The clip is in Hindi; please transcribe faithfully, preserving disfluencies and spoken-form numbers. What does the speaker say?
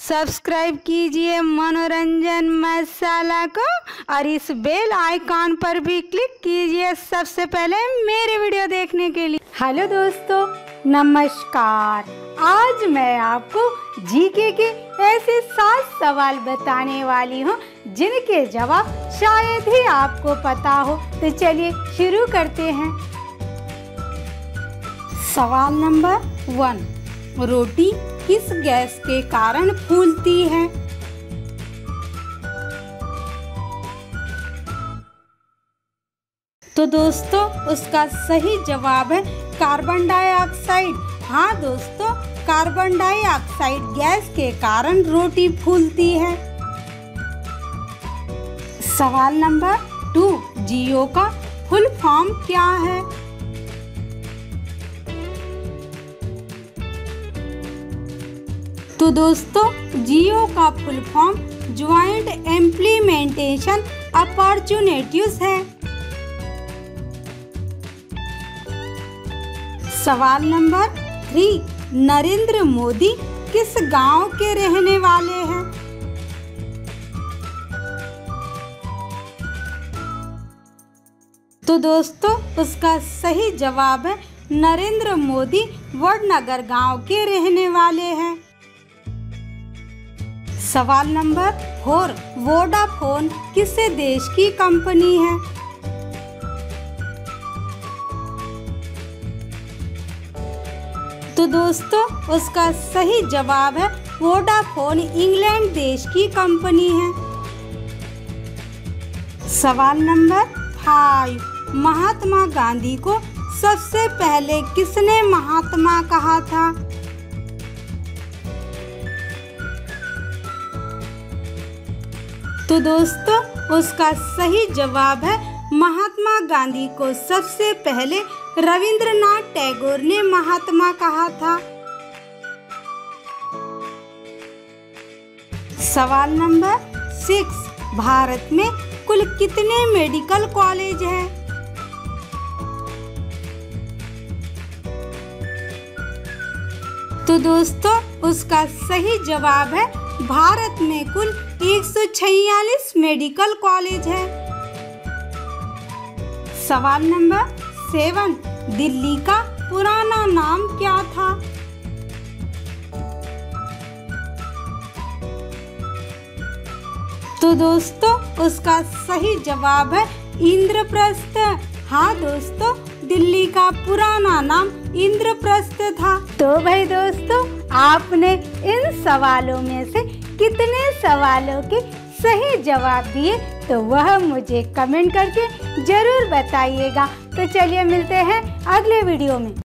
सब्सक्राइब कीजिए मनोरंजन मसाला को और इस बेल आइकॉन पर भी क्लिक कीजिए सबसे पहले मेरे वीडियो देखने के लिए। हेलो दोस्तों, नमस्कार। आज मैं आपको जीके के ऐसे सात सवाल बताने वाली हूँ जिनके जवाब शायद ही आपको पता हो। तो चलिए शुरू करते हैं। सवाल नंबर वन, रोटी किस गैस के कारण फूलती है? तो दोस्तों उसका सही जवाब है कार्बन डाइऑक्साइड। हाँ दोस्तों, कार्बन डाइऑक्साइड गैस के कारण रोटी फूलती है। सवाल नंबर टू, जियो का फुल फॉर्म क्या है? तो दोस्तों जियो का full form joint implementation opportunities है। सवाल नंबर थ्री, नरेंद्र मोदी किस गांव के रहने वाले हैं? तो दोस्तों उसका सही जवाब है नरेंद्र मोदी वडनगर गांव के रहने वाले हैं। सवाल नंबर फोर, वोडाफोन किस देश की कंपनी है? तो दोस्तों उसका सही जवाब है वोडाफोन इंग्लैंड देश की कंपनी है। सवाल नंबर फाइव, महात्मा गांधी को सबसे पहले किसने महात्मा कहा था? तो दोस्तों उसका सही जवाब है महात्मा गांधी को सबसे पहले रविंद्रनाथ टैगोर ने महात्मा कहा था। सवाल नंबर सिक्स, भारत में कुल कितने मेडिकल कॉलेज हैं? तो दोस्तों उसका सही जवाब है भारत में कुल एक सौ छियालीस मेडिकल कॉलेज है। सवाल नंबर सेवन, दिल्ली का पुराना नाम क्या था? तो दोस्तों उसका सही जवाब है इंद्रप्रस्थ। हाँ दोस्तों, दिल्ली का पुराना नाम इंद्रप्रस्थ था। तो भाई दोस्तों, आपने इन सवालों में से कितने सवालों के सही जवाब दिए तो वह मुझे कमेंट करके जरूर बताइएगा। तो चलिए मिलते हैं अगले वीडियो में।